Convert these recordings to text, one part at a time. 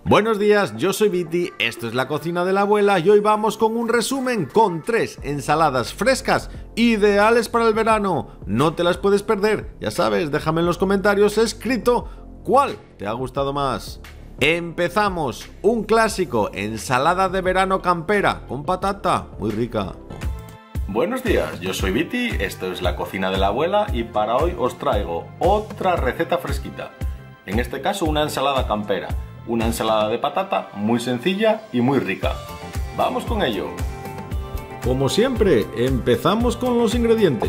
Buenos días, yo soy Viti, esto es la cocina de la abuela y hoy vamos con un resumen con 3 ensaladas frescas ideales para el verano. No te las puedes perder, ya sabes, déjame en los comentarios escrito cuál te ha gustado más. Empezamos, un clásico, ensalada de verano campera con patata, muy rica. Buenos días, yo soy Viti, esto es la cocina de la abuela y para hoy os traigo otra receta fresquita. En este caso una ensalada campera. Una ensalada de patata muy sencilla y muy rica. ¡Vamos con ello! Como siempre, empezamos con los ingredientes.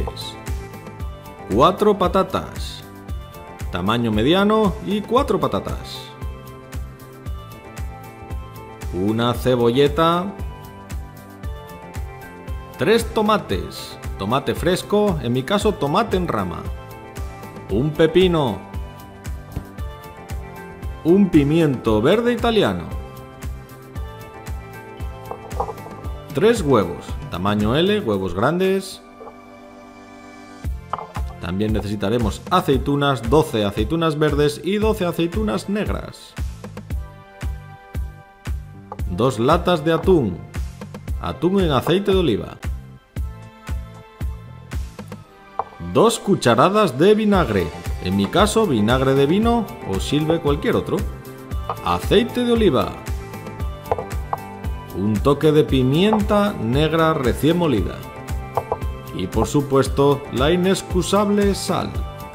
4 patatas, tamaño mediano y 4 patatas. Una cebolleta. 3 tomates, tomate fresco, en mi caso tomate en rama. Un pepino. Un pimiento verde italiano. 3 huevos, tamaño L, huevos grandes. También necesitaremos aceitunas, 12 aceitunas verdes y 12 aceitunas negras. 2 latas de atún, atún en aceite de oliva. 2 cucharadas de vinagre. En mi caso, vinagre de vino o sirve cualquier otro. Aceite de oliva. Un toque de pimienta negra recién molida. Y por supuesto, la inexcusable sal.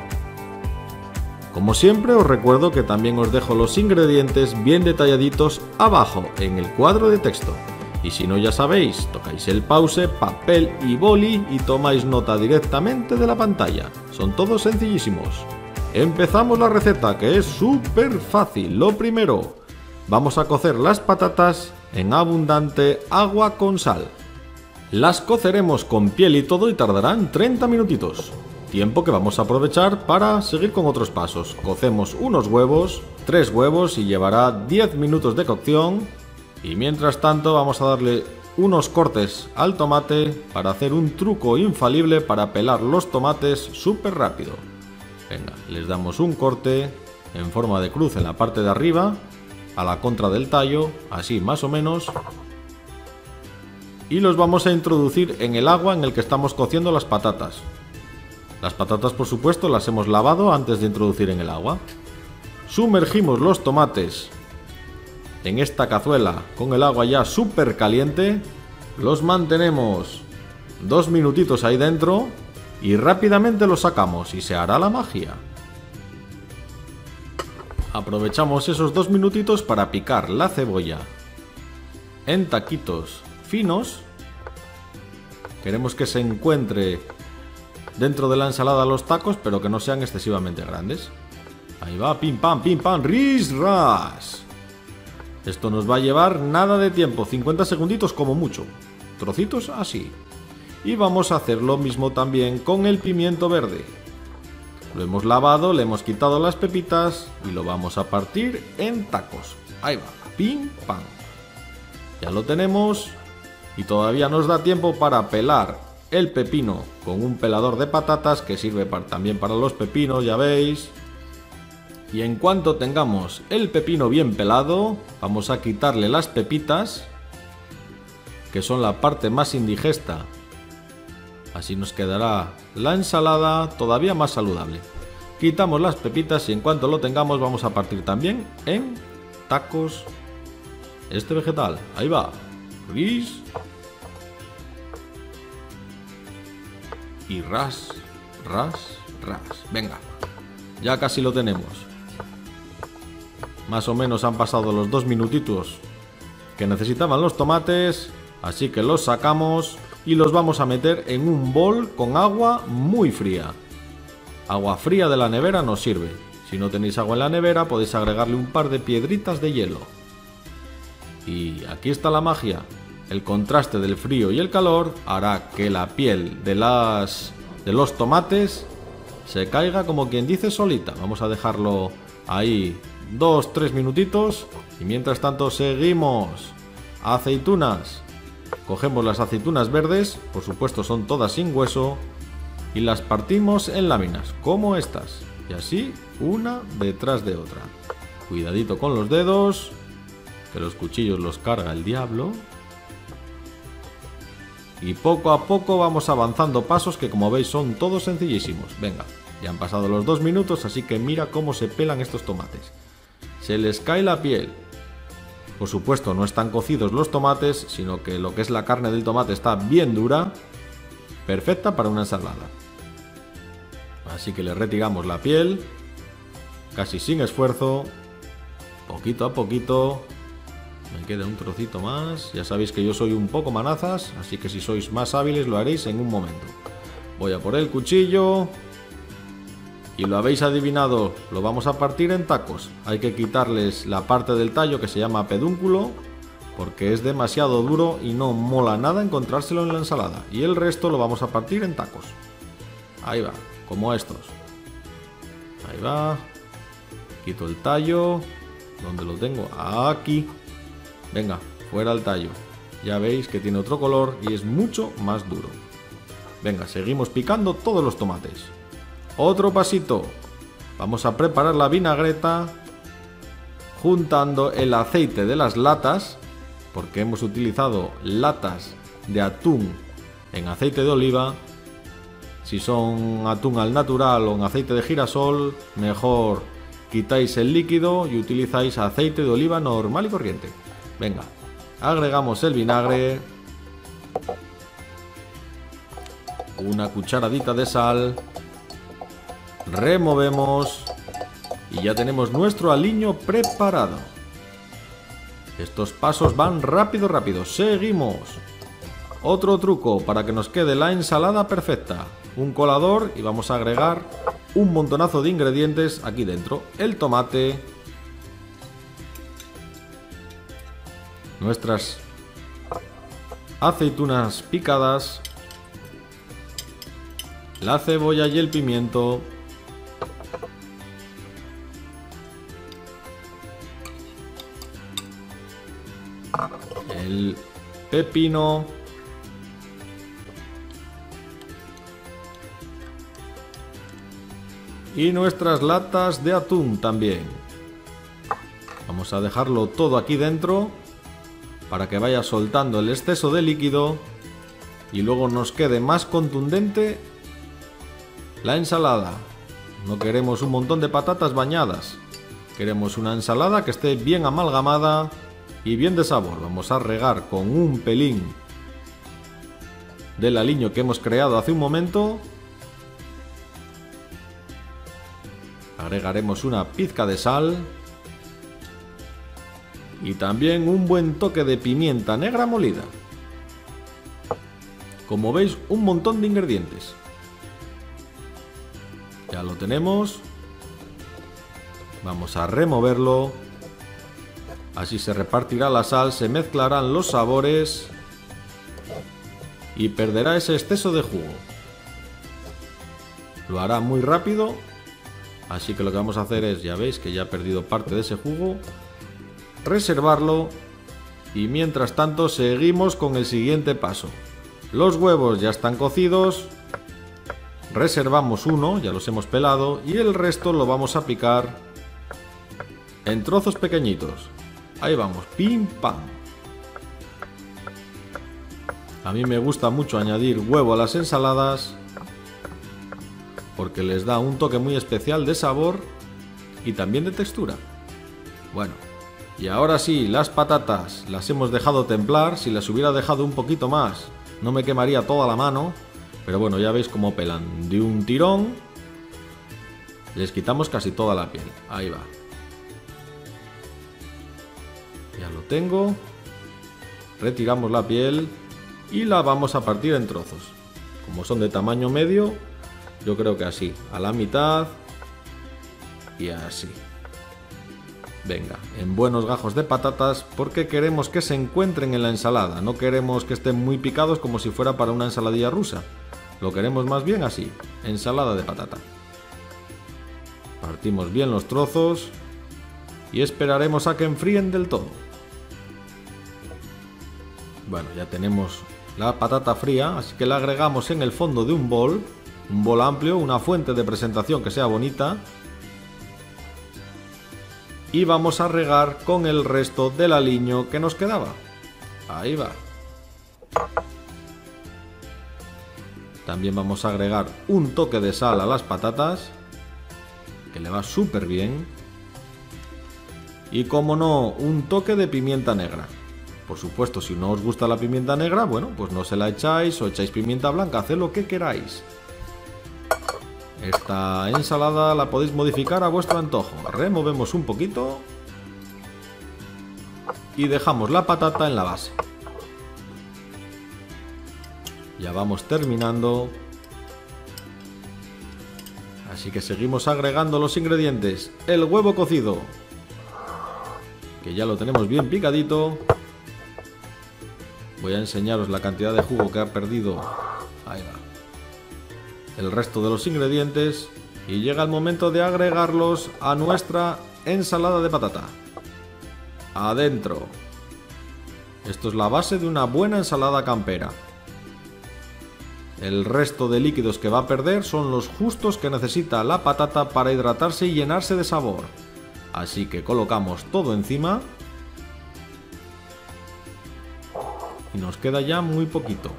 Como siempre, os recuerdo que también os dejo los ingredientes bien detalladitos abajo en el cuadro de texto. Y si no, ya sabéis, tocáis el pause, papel y boli y tomáis nota directamente de la pantalla. Son todos sencillísimos. Empezamos la receta, que es súper fácil. Lo primero, vamos a cocer las patatas en abundante agua con sal. Las coceremos con piel y todo y tardarán 30 minutitos. Tiempo que vamos a aprovechar para seguir con otros pasos. Cocemos unos huevos, 3 huevos y llevará 10 minutos de cocción. Y mientras tanto vamos a darle unos cortes al tomate para hacer un truco infalible para pelar los tomates súper rápido. Venga, les damos un corte en forma de cruz en la parte de arriba, a la contra del tallo, así más o menos. Y los vamos a introducir en el agua en el que estamos cociendo las patatas. Las patatas, por supuesto, las hemos lavado antes de introducir en el agua. Sumergimos los tomates en esta cazuela con el agua ya súper caliente. Los mantenemos 2 minutitos ahí dentro y rápidamente los sacamos y se hará la magia. Aprovechamos esos 2 minutitos para picar la cebolla en taquitos finos. Queremos que se encuentre dentro de la ensalada los tacos, pero que no sean excesivamente grandes. Ahí va, pim pam, ris ras. Esto nos va a llevar nada de tiempo, 50 segunditos como mucho. Trocitos así. Y vamos a hacer lo mismo también con el pimiento verde. Lo hemos lavado, le hemos quitado las pepitas y lo vamos a partir en tacos. Ahí va, pim pam. Ya lo tenemos y todavía nos da tiempo para pelar el pepino con un pelador de patatas que sirve también para los pepinos, ya veis. Y en cuanto tengamos el pepino bien pelado, vamos a quitarle las pepitas, que son la parte más indigesta. Así nos quedará la ensalada todavía más saludable. Quitamos las pepitas y en cuanto lo tengamos vamos a partir también en tacos este vegetal. Ahí va. Ris. Y ras, ras, ras. Venga, ya casi lo tenemos. Más o menos han pasado los 2 minutitos que necesitaban los tomates, así que los sacamos y los vamos a meter en un bol con agua muy fría. Agua fría de la nevera nos sirve. Si no tenéis agua en la nevera podéis agregarle un par de piedritas de hielo. Y aquí está la magia. El contraste del frío y el calor hará que la piel de los tomates se caiga como quien dice solita. Vamos a dejarlo ahí 2-3 minutitos y mientras tanto seguimos. Aceitunas. Cogemos las aceitunas verdes, por supuesto son todas sin hueso, y las partimos en láminas, como estas, y así una detrás de otra. Cuidadito con los dedos que los cuchillos los carga el diablo. Y poco a poco vamos avanzando pasos que, como veis, son todos sencillísimos. Venga, ya han pasado los 2 minutos, así que mira cómo se pelan estos tomates. Se les cae la piel. Por supuesto, no están cocidos los tomates, sino que lo que es la carne del tomate está bien dura, perfecta para una ensalada. Así que le retiramos la piel, casi sin esfuerzo, poquito a poquito. Me queda un trocito más. Ya sabéis que yo soy un poco manazas, así que si sois más hábiles lo haréis en un momento. Voy a por el cuchillo. Y lo habéis adivinado, lo vamos a partir en tacos. Hay que quitarles la parte del tallo que se llama pedúnculo, porque es demasiado duro y no mola nada encontrárselo en la ensalada. Y el resto lo vamos a partir en tacos. Ahí va, como estos. Ahí va. Quito el tallo. ¿Dónde lo tengo? Aquí. Venga, fuera el tallo. Ya veis que tiene otro color y es mucho más duro. Venga, seguimos picando todos los tomates. Otro pasito. Vamos a preparar la vinagreta juntando el aceite de las latas, porque hemos utilizado latas de atún en aceite de oliva. Si son atún al natural o en aceite de girasol, mejor quitáis el líquido y utilizáis aceite de oliva normal y corriente. Venga, agregamos el vinagre, una cucharadita de sal, removemos y ya tenemos nuestro aliño preparado. Estos pasos van rápido, seguimos. Otro truco para que nos quede la ensalada perfecta. Un colador y vamos a agregar un montonazo de ingredientes aquí dentro. El tomate, nuestras aceitunas picadas, la cebolla y el pimiento, el pepino, y nuestras latas de atún también. Vamos a dejarlo todo aquí dentro para que vaya soltando el exceso de líquido y luego nos quede más contundente la ensalada. No queremos un montón de patatas bañadas, queremos una ensalada que esté bien amalgamada y bien de sabor. Vamos a regar con un pelín del aliño que hemos creado hace un momento. Agregaremos una pizca de sal y también un buen toque de pimienta negra molida. Como veis, un montón de ingredientes. Ya lo tenemos. Vamos a removerlo. Así se repartirá la sal, se mezclarán los sabores y perderá ese exceso de jugo. Lo hará muy rápido. Así que lo que vamos a hacer es, ya veis que ya ha perdido parte de ese jugo, reservarlo y mientras tanto seguimos con el siguiente paso. Los huevos ya están cocidos, reservamos uno, ya los hemos pelado y el resto lo vamos a picar en trozos pequeñitos. Ahí vamos, pim pam. A mí me gusta mucho añadir huevo a las ensaladas porque les da un toque muy especial de sabor y también de textura. Bueno, y ahora sí, las patatas las hemos dejado templar. Si las hubiera dejado un poquito más, no me quemaría toda la mano. Pero bueno, ya veis cómo pelan. De un tirón les quitamos casi toda la piel. Ahí va. Ya lo tengo. Retiramos la piel y la vamos a partir en trozos. Como son de tamaño medio, yo creo que así, a la mitad y así. Venga, en buenos gajos de patatas porque queremos que se encuentren en la ensalada. No queremos que estén muy picados como si fuera para una ensaladilla rusa. Lo queremos más bien así, ensalada de patata. Partimos bien los trozos y esperaremos a que enfríen del todo. Bueno, ya tenemos la patata fría, así que la agregamos en el fondo de un bol amplio, una fuente de presentación que sea bonita. y vamos a regar con el resto del aliño que nos quedaba. Ahí va. También vamos a agregar un toque de sal a las patatas, que le va súper bien. Y como no, un toque de pimienta negra. Por supuesto, si no os gusta la pimienta negra, bueno, pues no se la echáis o echáis pimienta blanca, haced lo que queráis. Esta ensalada la podéis modificar a vuestro antojo. Removemos un poquito y dejamos la patata en la base. Ya vamos terminando. Así que seguimos agregando los ingredientes. El huevo cocido, que ya lo tenemos bien picadito. Voy a enseñaros la cantidad de jugo que ha perdido. Ahí va. El resto de los ingredientes y llega el momento de agregarlos a nuestra ensalada de patata. Adentro. Esto es la base de una buena ensalada campera. El resto de líquidos que va a perder son los justos que necesita la patata para hidratarse y llenarse de sabor. Así que colocamos todo encima y nos queda ya muy poquito.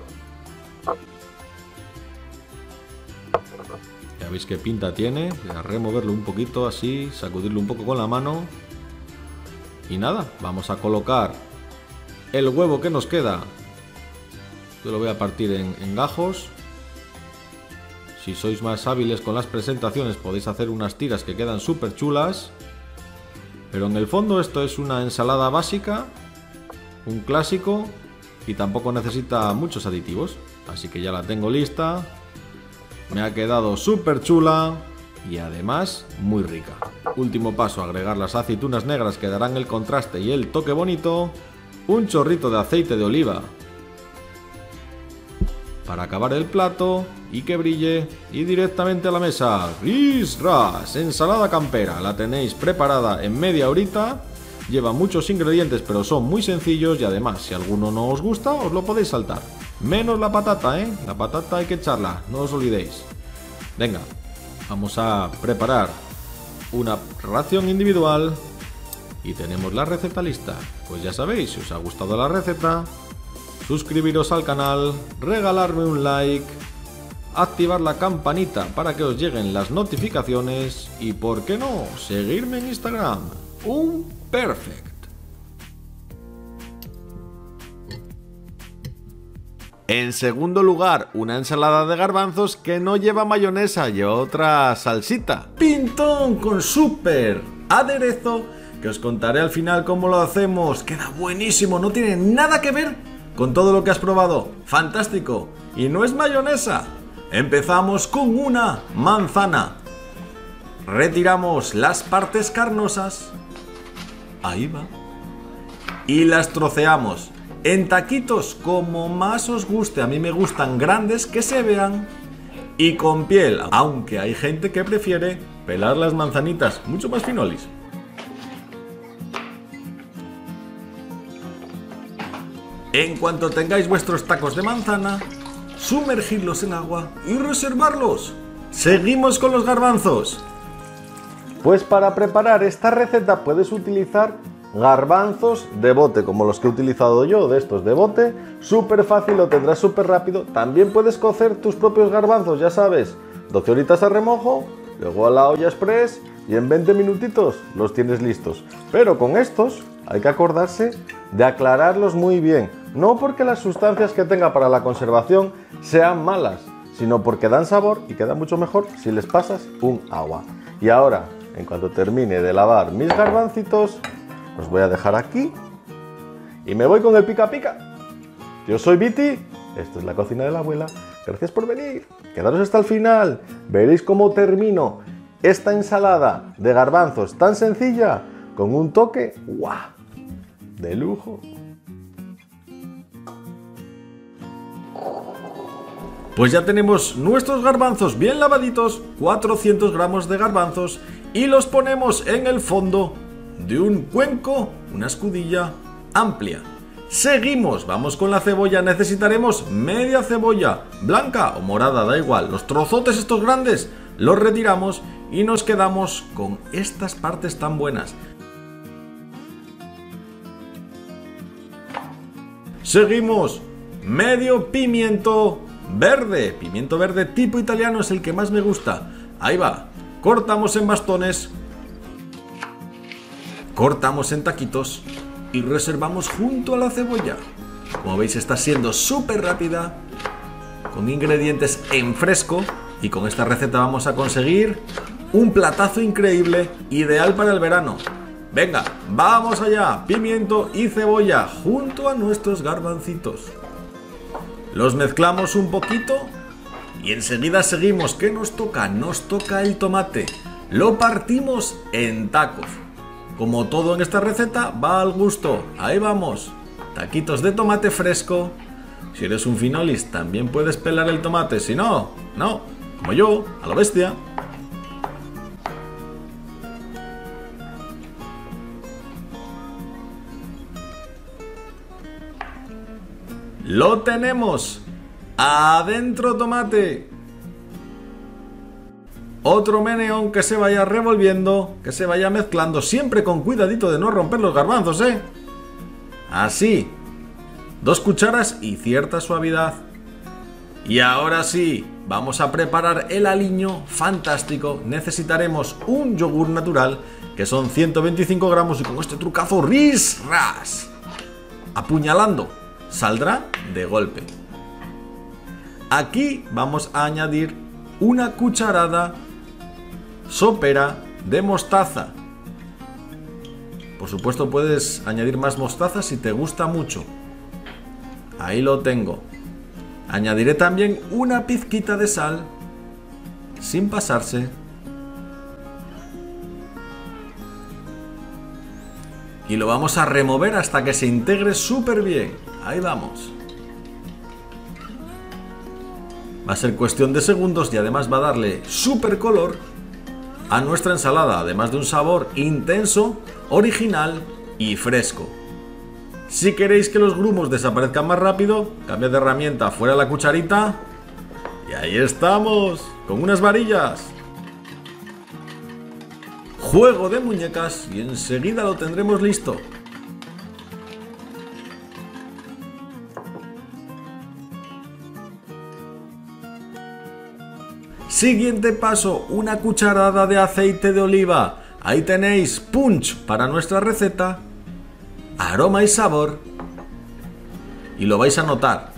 Ya veis qué pinta tiene. Voy a removerlo un poquito así, sacudirlo un poco con la mano. Y nada, vamos a colocar el huevo que nos queda. Yo lo voy a partir en gajos. Si sois más hábiles con las presentaciones podéis hacer unas tiras que quedan súper chulas. Pero en el fondo esto es una ensalada básica, un clásico, y tampoco necesita muchos aditivos. Así que ya la tengo lista. Me ha quedado súper chula y además muy rica. Último paso, agregar las aceitunas negras que darán el contraste y el toque bonito. Un chorrito de aceite de oliva para acabar el plato y que brille, y directamente a la mesa. ¡Ris ras! Ensalada campera, la tenéis preparada en media horita. Lleva muchos ingredientes pero son muy sencillos y además si alguno no os gusta os lo podéis saltar. Menos la patata, ¿eh? La patata hay que echarla, no os olvidéis. Venga, vamos a preparar una ración individual y tenemos la receta lista. Pues ya sabéis, si os ha gustado la receta, suscribiros al canal, regalarme un like, activar la campanita para que os lleguen las notificaciones y, ¿por qué no?, seguirme en Instagram. Un perfect. En segundo lugar, una ensalada de garbanzos que no lleva mayonesa y otra salsita. Pintón con súper aderezo, que os contaré al final cómo lo hacemos. Queda buenísimo, no tiene nada que ver con todo lo que has probado. Fantástico. Y no es mayonesa. Empezamos con una manzana. Retiramos las partes carnosas. Ahí va. Y las troceamos en taquitos como más os guste. A mí me gustan grandes, que se vean, y con piel, aunque hay gente que prefiere pelar las manzanitas mucho más finolis. En cuanto tengáis vuestros tacos de manzana, sumergirlos en agua y reservarlos. Seguimos con los garbanzos. Pues para preparar esta receta puedes utilizar garbanzos de bote, como los que he utilizado yo, de estos de bote. Súper fácil, lo tendrás súper rápido. También puedes cocer tus propios garbanzos, ya sabes, 12 horitas a remojo, luego a la olla express y en 20 minutitos los tienes listos. Pero con estos hay que acordarse de aclararlos muy bien. No porque las sustancias que tenga para la conservación sean malas, sino porque dan sabor y queda mucho mejor si les pasas un agua. Y ahora, en cuanto termine de lavar mis garbancitos, los voy a dejar aquí y me voy con el pica pica. Yo soy Viti, esto es la cocina de la abuela. Gracias por venir, quedaros hasta el final. Veréis cómo termino esta ensalada de garbanzos tan sencilla con un toque ¡guau!, de lujo. Pues ya tenemos nuestros garbanzos bien lavaditos, 400 gramos de garbanzos, y los ponemos en el fondo de un cuenco, una escudilla amplia. Seguimos, vamos con la cebolla. Necesitaremos media cebolla, blanca o morada, da igual. Los trozotes estos grandes los retiramos y nos quedamos con estas partes tan buenas. Seguimos. Medio pimiento verde. Pimiento verde tipo italiano es el que más me gusta. Ahí va. Cortamos en bastones. Cortamos en taquitos. Y reservamos junto a la cebolla. Como veis, está siendo súper rápida, con ingredientes en fresco, y con esta receta vamos a conseguir un platazo increíble, ideal para el verano. Venga, vamos allá. Pimiento y cebolla junto a nuestros garbancitos. Los mezclamos un poquito y enseguida seguimos. ¿Qué nos toca? Nos toca el tomate. Lo partimos en tacos. Como todo en esta receta, va al gusto. Ahí vamos. Taquitos de tomate fresco. Si eres un finolis, también puedes pelar el tomate. Si no, no. Como yo, a lo bestia. ¡Lo tenemos! ¡Adentro tomate! Otro meneón que se vaya revolviendo, que se vaya mezclando, siempre con cuidadito de no romper los garbanzos, ¿eh? Así. 2 cucharas y cierta suavidad. Y ahora sí, vamos a preparar el aliño fantástico. Necesitaremos un yogur natural, que son 125 gramos, y con este trucazo, ris, ras. Apuñalando. Saldrá de golpe. Aquí vamos a añadir una cucharada sopera de mostaza. Por supuesto, puedes añadir más mostaza si te gusta mucho. Ahí lo tengo. Añadiré también una pizquita de sal, sin pasarse. Y lo vamos a remover hasta que se integre súper bien. Ahí vamos. Va a ser cuestión de segundos y además va a darle súper color a nuestra ensalada, además de un sabor intenso, original y fresco. Si queréis que los grumos desaparezcan más rápido, cambiad de herramienta, fuera la cucharita. Y ahí estamos, con unas varillas. Juego de muñecas y enseguida lo tendremos listo. Siguiente paso, una cucharada de aceite de oliva. Ahí tenéis punch para nuestra receta, aroma y sabor. Y lo vais a notar.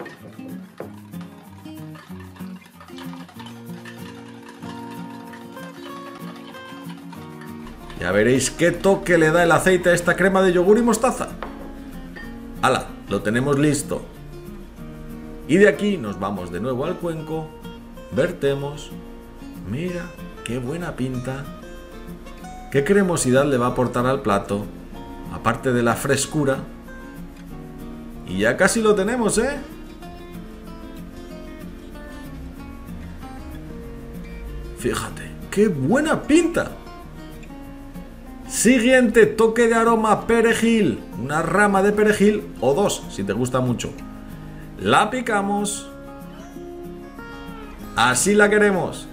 Ya veréis qué toque le da el aceite a esta crema de yogur y mostaza. ¡Hala! Lo tenemos listo. Y de aquí nos vamos de nuevo al cuenco. Vertemos. Mira, qué buena pinta. Qué cremosidad le va a aportar al plato, aparte de la frescura. Y ya casi lo tenemos, ¿eh? Fíjate, qué buena pinta. Siguiente, toque de aroma, perejil. Una rama de perejil o 2, si te gusta mucho. La picamos. Así la queremos.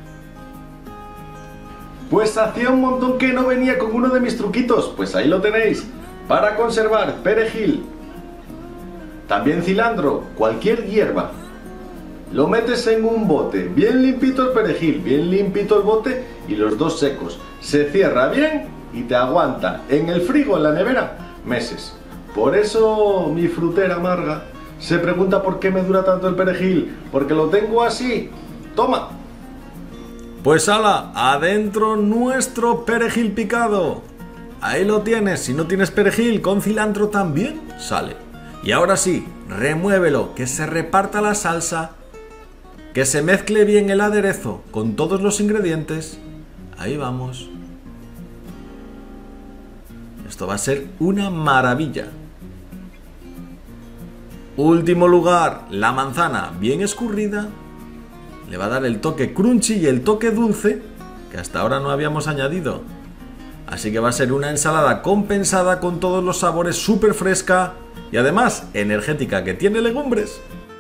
Pues hacía un montón que no venía con uno de mis truquitos. Pues ahí lo tenéis. Para conservar perejil, también cilantro, cualquier hierba. Lo metes en un bote, bien limpito el perejil, bien limpito el bote y los dos secos. Se cierra bien y te aguanta en el frigo, en la nevera, meses. Por eso mi frutera amarga se pregunta por qué me dura tanto el perejil, porque lo tengo así. ¡Toma! Pues ala, adentro nuestro perejil picado. Ahí lo tienes. Si no tienes perejil, con cilantro también sale. Y ahora sí, remuévelo, que se reparta la salsa, que se mezcle bien el aderezo con todos los ingredientes. Ahí vamos. Esto va a ser una maravilla. Último lugar, la manzana bien escurrida. Le va a dar el toque crunchy y el toque dulce que hasta ahora no habíamos añadido. Así que va a ser una ensalada compensada con todos los sabores, súper fresca y además energética, que tiene legumbres.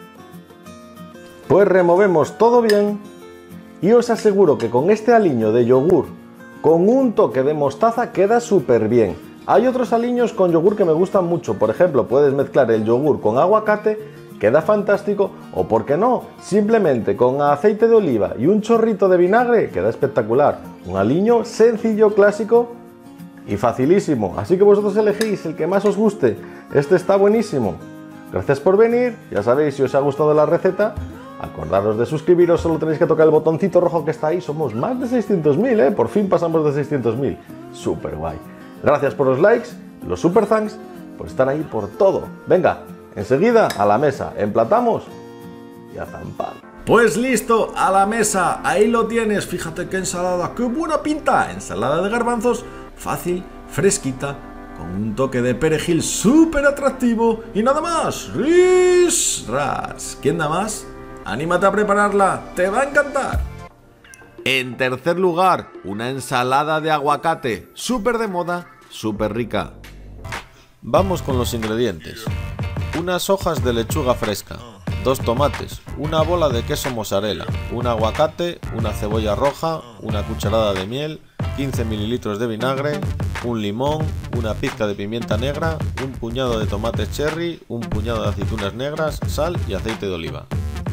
Pues removemos todo bien y os aseguro que con este aliño de yogur con un toque de mostaza queda súper bien. Hay otros aliños con yogur que me gustan mucho. Por ejemplo, puedes mezclar el yogur con aguacate, queda fantástico, o por qué no, simplemente con aceite de oliva y un chorrito de vinagre, queda espectacular. Un aliño sencillo, clásico y facilísimo. Así que vosotros elegís el que más os guste. Este está buenísimo. Gracias por venir. Ya sabéis, si os ha gustado la receta, acordaros de suscribiros, solo tenéis que tocar el botoncito rojo que está ahí. Somos más de 600.000, por fin pasamos de 600.000. Súper guay. Gracias por los likes, los super thanks, por estar ahí, por todo. Venga, enseguida a la mesa, emplatamos y a zampar. Pues listo, a la mesa, ahí lo tienes. Fíjate qué ensalada, qué buena pinta. Ensalada de garbanzos, fácil, fresquita, con un toque de perejil súper atractivo y nada más. ¡Ris! ¡Ras! ¿Quién da más? Anímate a prepararla, te va a encantar. En tercer lugar, una ensalada de aguacate, súper de moda, súper rica. Vamos con los ingredientes. Unas hojas de lechuga fresca, 2 tomates, una bola de queso mozzarella, un aguacate, una cebolla roja, una cucharada de miel, 15 ml de vinagre, un limón, una pizca de pimienta negra, un puñado de tomates cherry, un puñado de aceitunas negras, sal y aceite de oliva.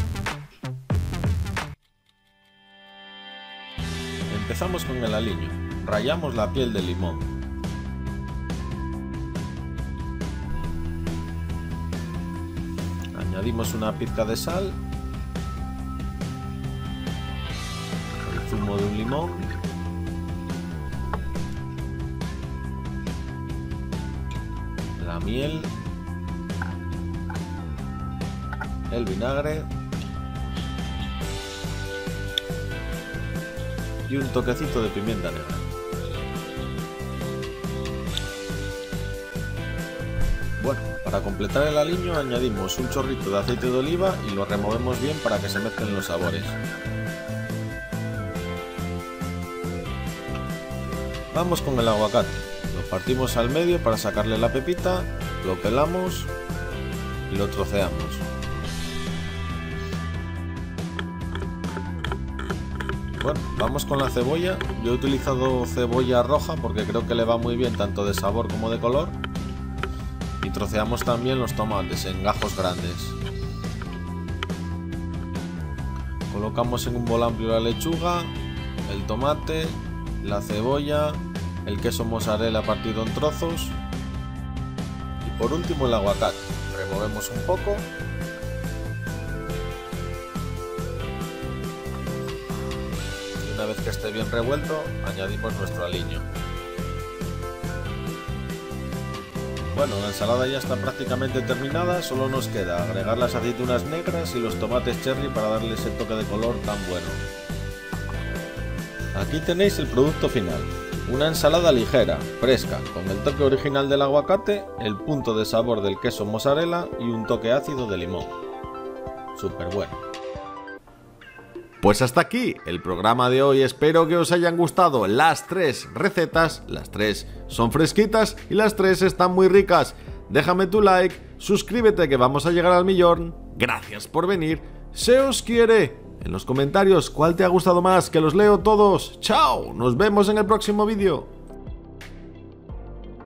Empezamos con el aliño. Rallamos la piel del limón. Añadimos una pizca de sal, el zumo de un limón, la miel, el vinagre y un toquecito de pimienta negra. Bueno, para completar el aliño añadimos un chorrito de aceite de oliva y lo removemos bien para que se mezclen los sabores. Vamos con el aguacate, lo partimos al medio para sacarle la pepita, lo pelamos y lo troceamos. Bueno, vamos con la cebolla. Yo he utilizado cebolla roja porque creo que le va muy bien tanto de sabor como de color. Y troceamos también los tomates en gajos grandes. Colocamos en un bol amplio la lechuga, el tomate, la cebolla, el queso mozzarella partido en trozos y por último el aguacate. Removemos un poco. Una vez que esté bien revuelto, añadimos nuestro aliño. Bueno, la ensalada ya está prácticamente terminada, solo nos queda agregar las aceitunas negras y los tomates cherry para darle ese toque de color tan bueno. Aquí tenéis el producto final, una ensalada ligera, fresca, con el toque original del aguacate, el punto de sabor del queso mozzarella y un toque ácido de limón. Súper bueno. Pues hasta aquí el programa de hoy, espero que os hayan gustado las 3 recetas, las 3 son fresquitas y las 3 están muy ricas. Déjame tu like, suscríbete que vamos a llegar al millón, gracias por venir, se os quiere. En los comentarios, ¿cuál te ha gustado más? Que los leo todos. ¡Chao! Nos vemos en el próximo vídeo.